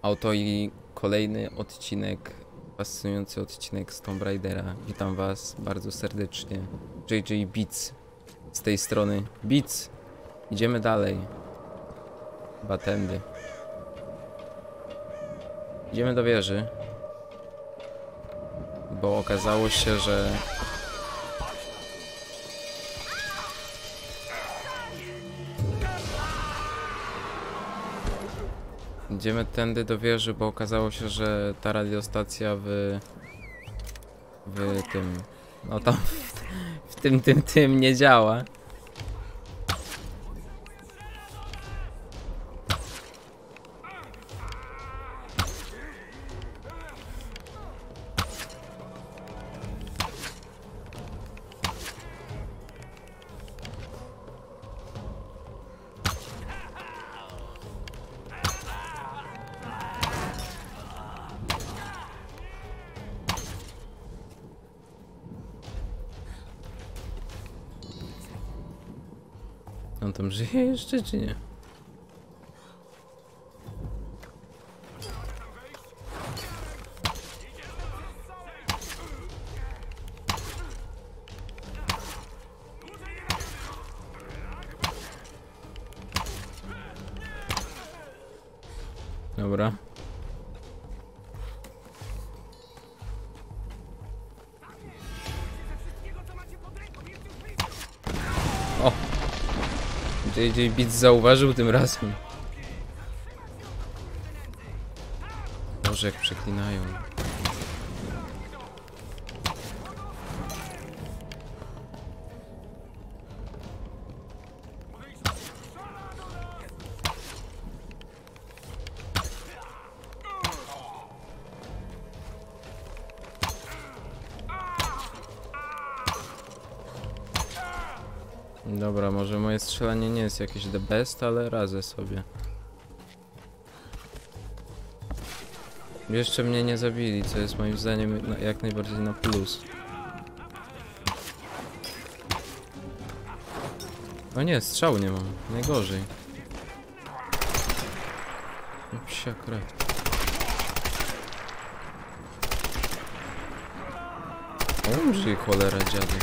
Oto i kolejny odcinek, fascynujący odcinek z Tomb Raidera. Witam was bardzo serdecznie. JJ Beats z tej strony. Beats! Idziemy dalej. Chyba tędy. Idziemy do wieży. Bo okazało się, że... Idziemy tędy do wieży, bo okazało się, że ta radiostacja w tym... No tam w tym nie działa. On tam żyje jeszcze, czy nie? Dobra. O! JJ Beats zauważył tym razem. Boże, jak przeklinają. Dobra, może moje strzelanie nie jest jakieś the best, ale radzę sobie. Jeszcze mnie nie zabili, co jest moim zdaniem jak najbardziej na plus. O nie, strzału nie mam. Najgorzej. No psia krew. Umrzyj, cholera dziady.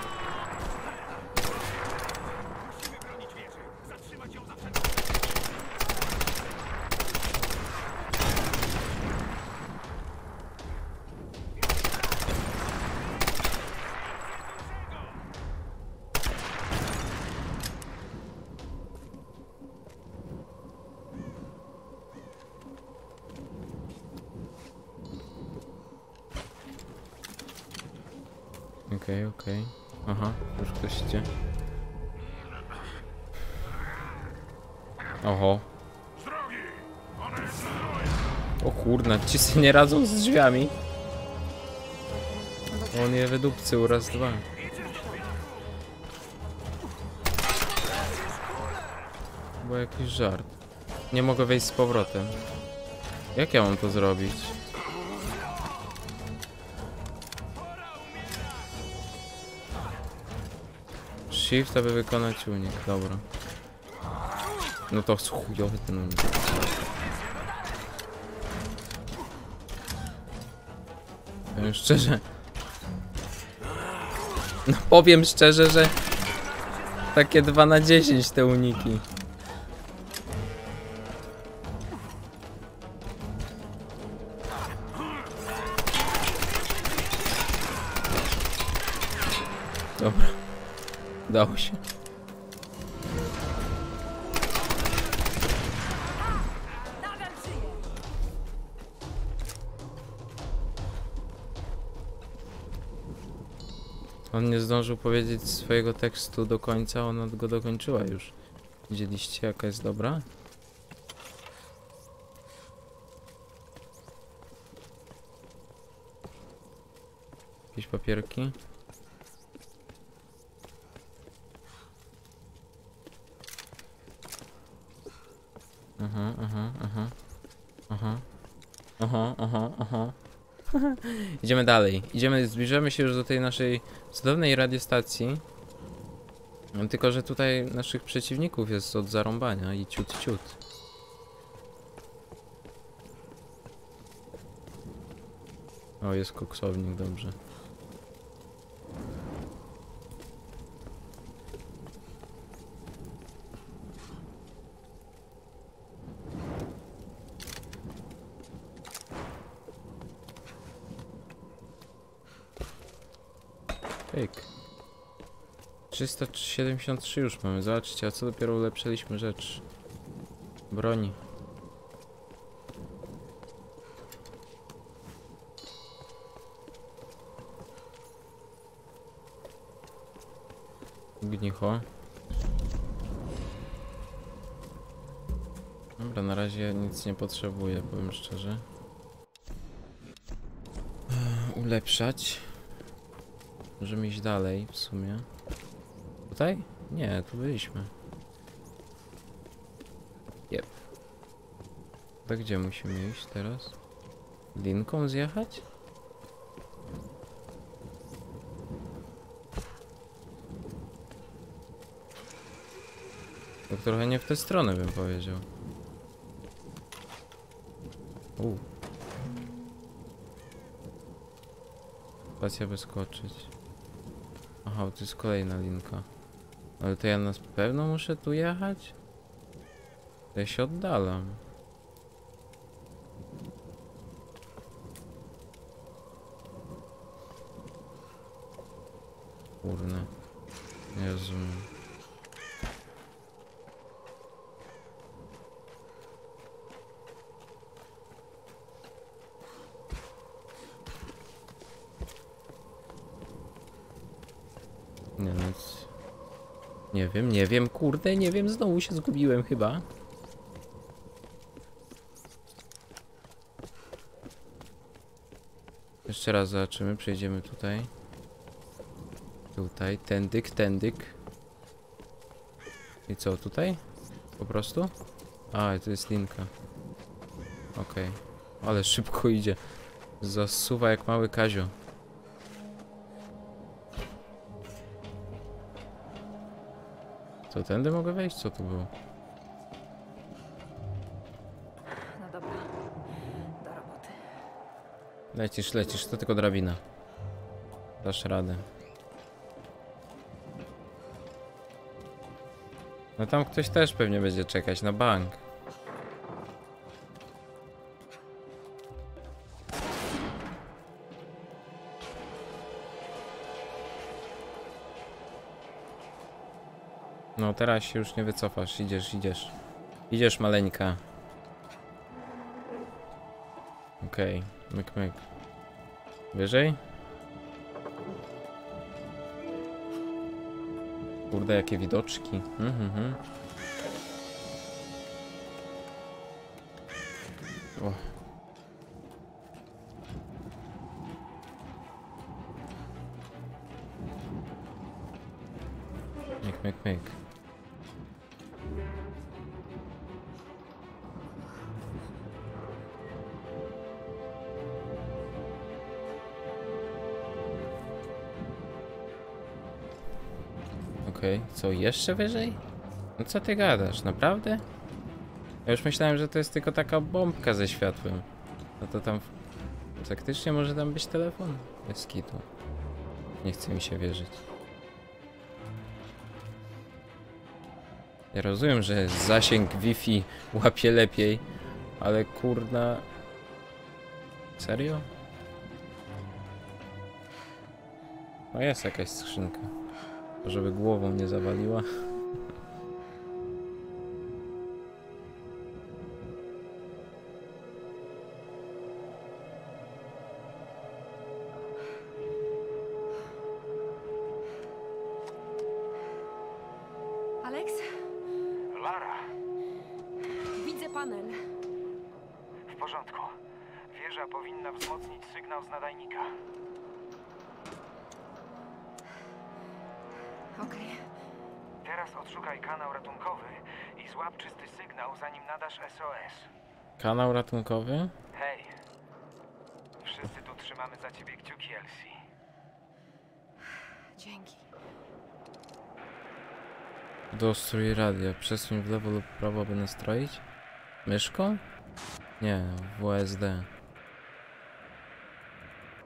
Okej. Aha, już ktoś idzie. Oho. O kurna, ci sobie nie radzą z drzwiami. On je wydupcył raz, dwa. Chyba jakiś żart. Nie mogę wejść z powrotem. Jak ja mam to zrobić? Shift, aby wykonać unik, dobra. No to chujowy ten unik. Powiem szczerze. No powiem szczerze, że takie 2 na 10 te uniki. Dobra. Udało się. On nie zdążył powiedzieć swojego tekstu do końca, ona go dokończyła już. Widzieliście, jaka jest dobra? Jakieś papierki? Aha. Idziemy dalej. Zbliżamy się już do tej naszej cudownej radiostacji. Tylko że tutaj naszych przeciwników jest od zarąbania i ciut. O, jest koksownik, dobrze. Pyk. 373 już mamy, zobaczcie, a co dopiero ulepszyliśmy rzecz. Broni. Ognicho. Dobra, na razie nic nie potrzebuję, powiem szczerze. Ulepszać. Możemy iść dalej w sumie. Tutaj? Nie, tu byliśmy. Jep. To gdzie musimy iść teraz? Linką zjechać? Tak trochę nie w tę stronę bym powiedział. Spacja by skoczyć. Aha, to jest kolejna linka. Ale to ja na pewno muszę tu jechać? To ja się oddalam. Kurne. Nie rozumiem. Nie, nic. Nie wiem, kurde, nie wiem, znowu się zgubiłem chyba. Jeszcze raz zobaczymy, przejdziemy tutaj. Tutaj, tędyk. I co, tutaj? Po prostu? A, to jest linka. Okej. Ale szybko idzie. Zasuwa jak mały Kazio. Co, tędy mogę wejść? Co tu było? No dobra, do roboty. Lecisz, to tylko drabina. Dasz radę. No tam ktoś też pewnie będzie czekać na bank. No teraz się już nie wycofasz, idziesz. Idziesz, maleńka. Okej, myk. Wyżej? Kurde, jakie widoczki. O. Myk. Okej, co jeszcze wyżej? No co ty gadasz, naprawdę? Ja już myślałem, że to jest tylko taka bombka ze światłem. No to tam... Faktycznie może tam być telefon? Bez kitu. Nie chce mi się wierzyć. Ja rozumiem, że zasięg Wi-Fi łapie lepiej, ale kurna... Serio? No jest jakaś skrzynka. Żeby głową nie zawaliła. Alex? Lara, Widzę panel. w porządku. Wieża powinna wzmocnić sygnał z nadajnika. Okej. Teraz odszukaj kanał ratunkowy i złap czysty sygnał, zanim nadasz SOS. Kanał ratunkowy? Hej, wszyscy tu trzymamy za ciebie kciuki, Elsie. Dzięki. Dostrój radia. Przesuń w lewo lub prawo, aby nastroić? Myszką? Nie, WSD.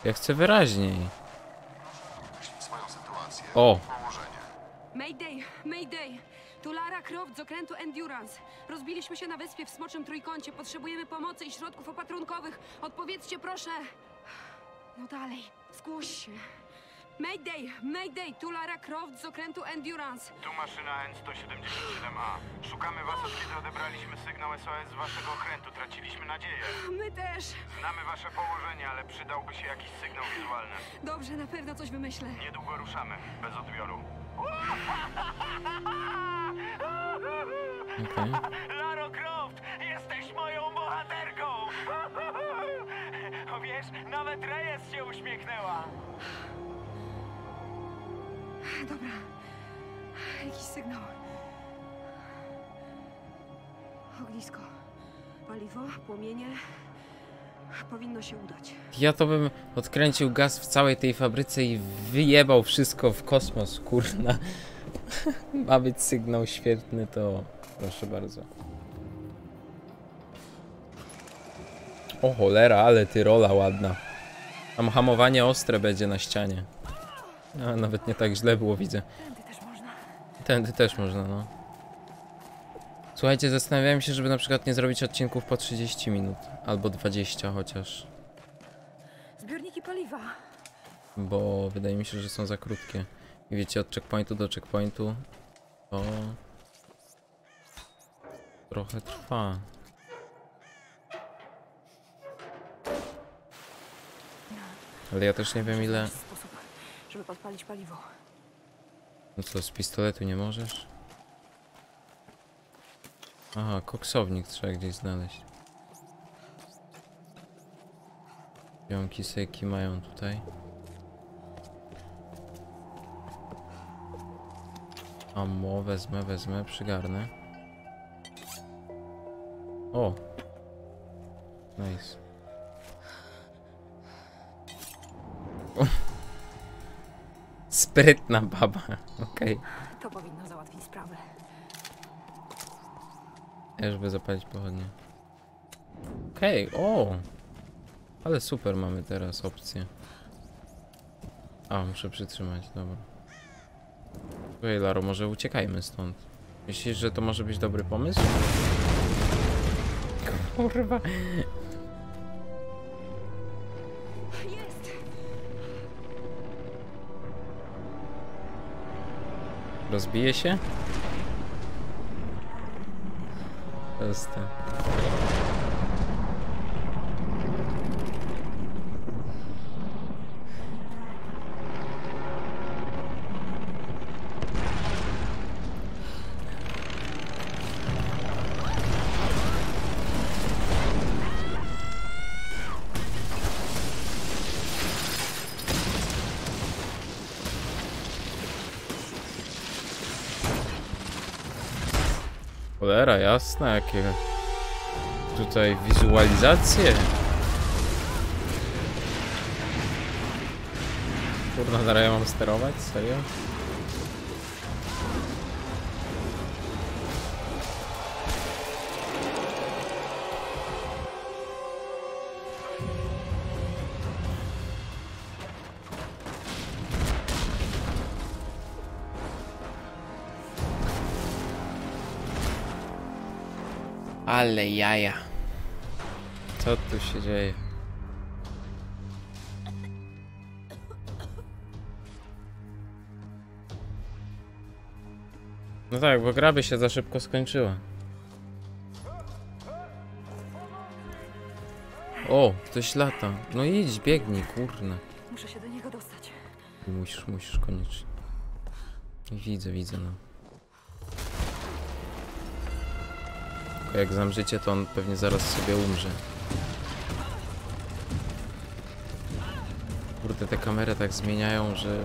Ja chcę wyraźniej. Swoją sytuację. O! Położenie. Mayday, Mayday! Tu Lara Croft z okrętu Endurance. Rozbiliśmy się na wyspie w Smoczym Trójkącie. Potrzebujemy pomocy i środków opatrunkowych. Odpowiedzcie proszę. No dalej, zgłoś się. Mayday, Mayday! Tu Lara Croft z okrętu Endurance. Tu maszyna N-177A. Szukamy was, od kiedy odebraliśmy sygnał SOS z waszego okrętu. Traciliśmy nadzieję. My też. Znamy wasze położenie, ale przydałby się jakiś sygnał wizualny. Dobrze, na pewno coś wymyślę. Niedługo ruszamy, bez odbioru. Okej. Laro Croft, jesteś moją bohaterką! O wiesz, nawet Reyes się uśmiechnęła. Dobra. Jakiś sygnał. Ognisko. Paliwo, płomienie. Powinno się udać. Ja to bym odkręcił gaz w całej tej fabryce i wyjebał wszystko w kosmos, kurna. Ma być sygnał świetny, to proszę bardzo. O cholera, ale tyrola ładna. Tam hamowanie ostre będzie na ścianie. A, nawet nie tak źle było, widzę. Tędy też można. Tędy też można, no. Słuchajcie, zastanawiałem się, żeby na przykład nie zrobić odcinków po 30 minut. Albo 20 chociaż. Zbiorniki paliwa. Bo wydaje mi się, że są za krótkie. I wiecie, od checkpointu do checkpointu to trochę trwa. Ale ja też nie wiem ile... Sposób, żeby podpalić paliwo. No co, z pistoletu nie możesz? Aha, koksownik trzeba gdzieś znaleźć. Ziomki sejki mają tutaj. Ammo, wezmę, przygarnę. O! Nice. O. Sprytna baba, okej. To powinno załatwić sprawę. Ja żeby zapalić pochodnie. Okej, o! Ale super mamy teraz opcję. A, muszę przytrzymać, dobra. Okej, Laro, może uciekajmy stąd. Myślisz, że to może być dobry pomysł? Kurwa. Jest! Rozbije się? Proste. Cholera, jasne, jakie tutaj wizualizacje. Kurna, zaraz ja mam sterować? Serio? Ale jaja. Co tu się dzieje? No tak, bo gra by się za szybko skończyła. O, ktoś lata. No idź, biegnij, kurna. Muszę się do niego dostać. Musisz koniecznie. Widzę, no. Tylko jak zamrzycie, to on pewnie zaraz sobie umrze. Kurde, te kamery tak zmieniają, że...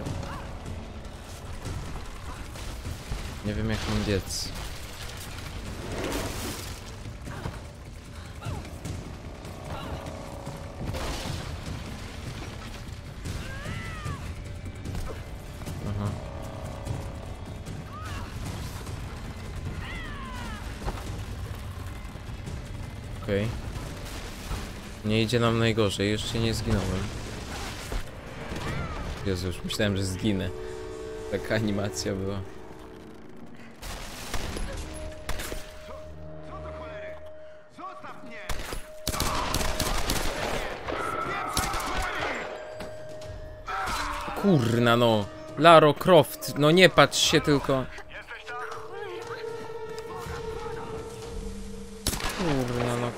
Nie wiem jak mam biec. Aha. Okej. Nie idzie nam najgorzej, jeszcze nie zginąłem. Jezu, już myślałem, że zginę. Taka animacja była. Co do cholery? Zostaw mnie! Kurna no. Lara Croft, no nie patrz się tylko. Jesteś tam? Kurna no.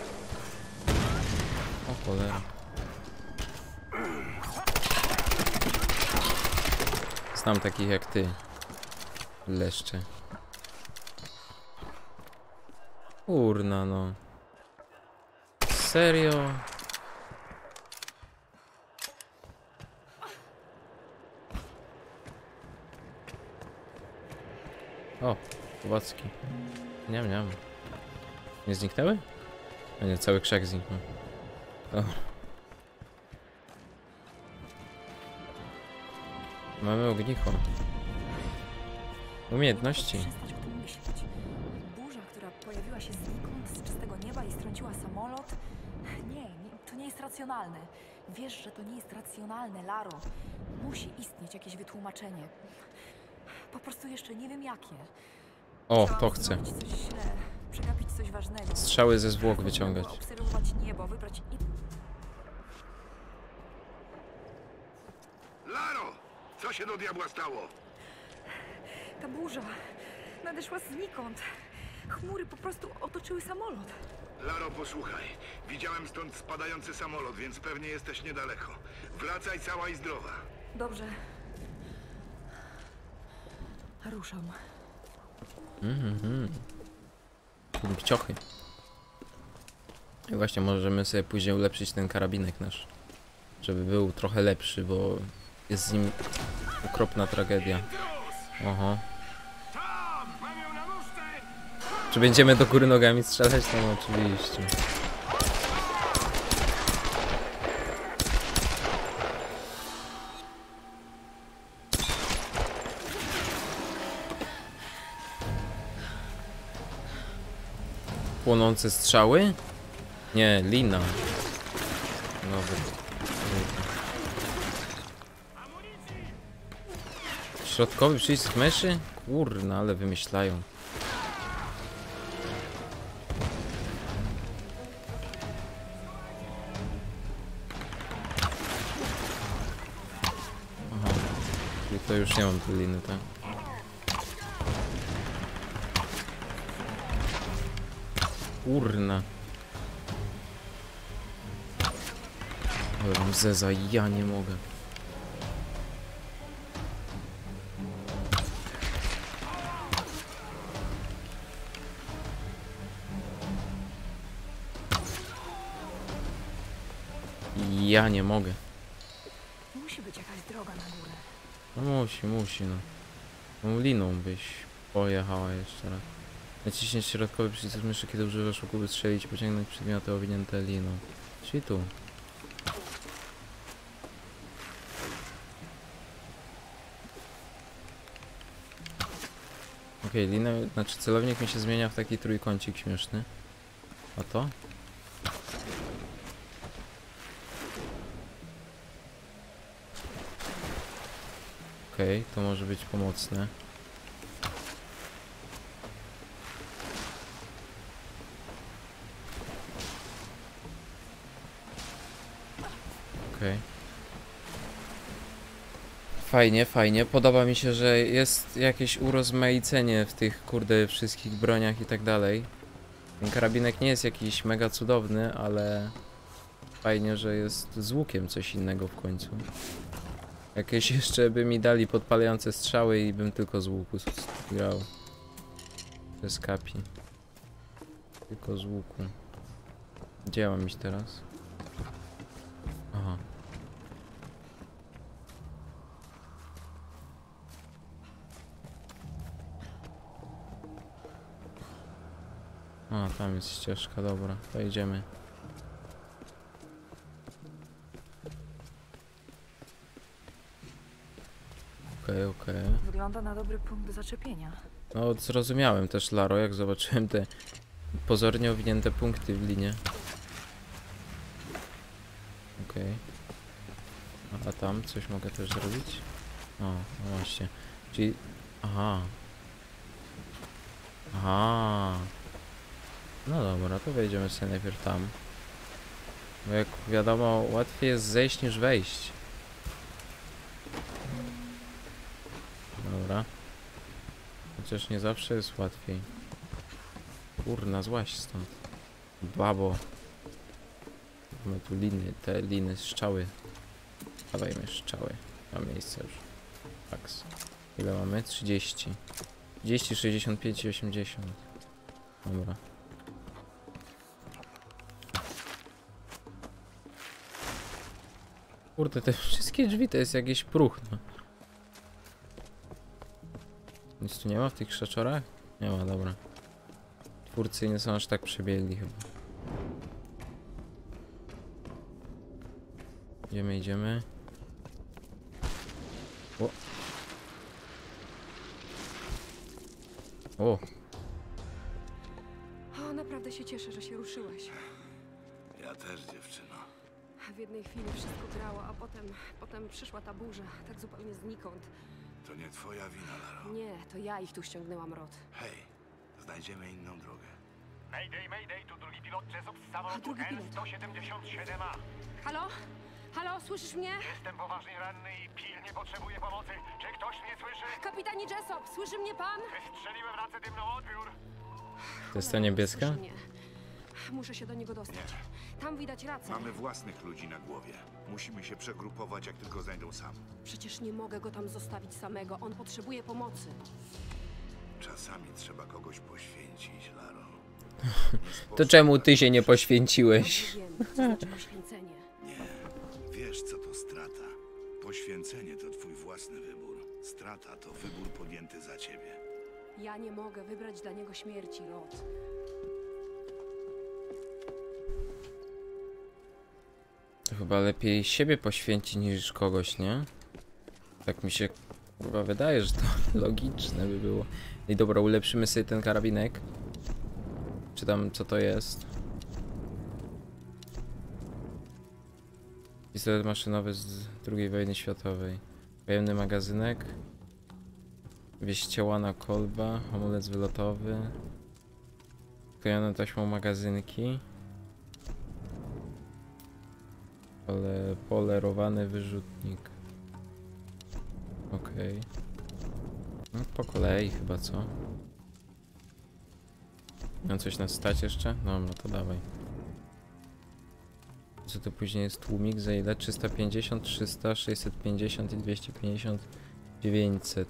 O cholera. Znam takich jak ty. Leszcze. Kurna no. Serio? O, owocki. Niam, niam. Nie zniknęły? A nie, cały krzak zniknął. O. Mamy ognicho. Umiejętności. Przestać o tym myśleć. Burza, która pojawiła się znikąd, z czystego nieba i strąciła samolot. Nie, to nie jest racjonalne. Wiesz, że to nie jest racjonalne, Laro. Musi istnieć jakieś wytłumaczenie. Po prostu jeszcze nie wiem jakie. O, Chciałam to chcę. zrobić coś źle, przegapić coś ważnego. Strzały ze zwłok wyciągać. Obserwować niebo, wybrać Laro! Co się do diabła stało? Ta burza nadeszła znikąd. Chmury po prostu otoczyły samolot. Laro, posłuchaj. Widziałem stąd spadający samolot, więc pewnie jesteś niedaleko. Wracaj cała i zdrowa. Dobrze. Ruszam. Ciochy. I właśnie możemy sobie później ulepszyć ten karabinek nasz. Żeby był trochę lepszy, bo jest z nim okropna tragedia. Oho. Czy będziemy do góry nogami strzelać? No oczywiście. Płonące strzały? Nie, lina. Dobra. Środkowy przycisk myszy? Kurna, ale wymyślają. Aha. Czyli to już nie mam tej liny, tak? Kurna. Ale mam zeza, ja nie mogę. Ja nie mogę. Musi być jakaś droga na górę. No musi no. Tą liną byś pojechała jeszcze raz. Naciśnij środkowy przycisk myszy, kiedy używasz łuku, by strzelić i pociągnąć przedmioty owinięte liną. Czyli tu. Okej, linę, znaczy celownik mi się zmienia w taki trójkącik śmieszny. A to? Okej, to może być pomocne. Okej. Fajnie, fajnie. Podoba mi się, że jest jakieś urozmaicenie w tych, kurde, wszystkich broniach i tak dalej. Ten karabinek nie jest jakiś mega cudowny, ale fajnie, że jest z łukiem coś innego w końcu. Jakieś jeszcze by mi dali podpalające strzały i bym tylko z łuku grał. Bez kapi. Tylko z łuku. Gdzie ja mam iść teraz? Aha. A, tam jest ścieżka, dobra, to idziemy. Okej. Wygląda na dobry punkt zaczepienia. No, zrozumiałem też, Laro, jak zobaczyłem te pozornie owinięte punkty w linie. Okej. A A tam coś mogę też zrobić? O, no właśnie. Czyli... Aha. Aha. No dobra, to wejdziemy sobie najpierw tam. Bo jak wiadomo, łatwiej jest zejść niż wejść. Dobra. Chociaż nie zawsze jest łatwiej. Kurna, złaź stąd. Babo. Mamy tu liny, te liny, strzały. Dawajmy strzały. Mam miejsce już. Max. Ile mamy? 30. 30, 65 i 80. Dobra. Kurde, te wszystkie drzwi to jest jakiś próchno. Nic tu nie ma w tych krzaczorach? Nie ma, dobra. Twórcy nie są aż tak przebiegli chyba. Idziemy, idziemy. O! O! O, naprawdę się cieszę, że się ruszyłeś. Ja też, dziewczyno. W jednej chwili wszystko grało, a potem przyszła ta burza, tak zupełnie znikąd. To nie twoja wina, Laro. Nie, to ja ich tu ściągnęłam, Rod. Hej, znajdziemy inną drogę. Mayday, mayday, tu drugi pilot Jessup z samolotu drugi pilot. L-177A. Halo? Halo, słyszysz mnie? Jestem poważnie ranny i pilnie potrzebuję pomocy. Czy ktoś mnie słyszy? Kapitanie Jessop, słyszy mnie pan? Wystrzeliłem racę dymną, odbiór. To jest ta niebieska? Słyszy mnie. Muszę się do niego dostać. Tam widać rację. Mamy własnych ludzi na głowie. Musimy się przegrupować, jak tylko znajdą sam. Przecież nie mogę go tam zostawić samego. On potrzebuje pomocy. Czasami trzeba kogoś poświęcić, Laro. To czemu ty się nie poświęciłeś? Wiem, co znaczy poświęcenie. Nie. Wiesz, co to strata. Poświęcenie to twój własny wybór. Strata to wybór podjęty za ciebie. Ja nie mogę wybrać dla niego śmierci, Rod. To chyba lepiej siebie poświęcić niż kogoś, nie? Tak mi się chyba wydaje, że to logiczne by było. I dobra, ulepszymy sobie ten karabinek. Czy tam co to jest? Pistolet maszynowy z II wojny światowej. Pojemny magazynek. Wieściełana kolba. Hamulec wylotowy. Sklejone taśmą magazynki. Polerowany wyrzutnik. Okej. No po kolei chyba, co? Mam coś na stać jeszcze? No, no to dawaj. Co to później jest tłumik? Za ile? 350, 300, 650 i 250, 900.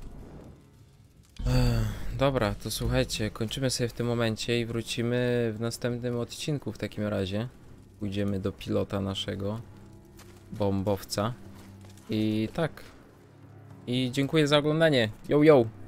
Dobra, to słuchajcie, kończymy sobie w tym momencie i wrócimy w następnym odcinku w takim razie. Pójdziemy do pilota naszego bombowca. I tak. I dziękuję za oglądanie. Yo, yo!